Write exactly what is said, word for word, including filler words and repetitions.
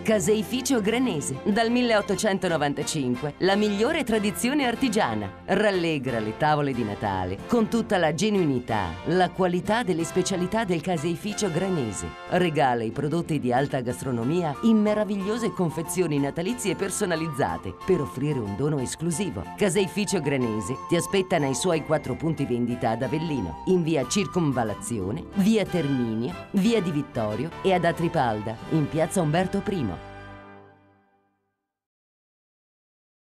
Caseificio Granese. Dal milleottocentonovantacinque, la migliore tradizione artigiana. Rallegra le tavole di Natale con tutta la genuinità, la qualità delle specialità del Caseificio Granese. Regala i prodotti di alta gastronomia in meravigliose confezioni natalizie personalizzate per offrire un dono esclusivo. Caseificio Granese ti aspetta nei suoi quattro punti vendita ad Avellino, in via Circonvallazione, via Terminia, via Di Vittorio e ad Atripalda, in piazza Umberto I.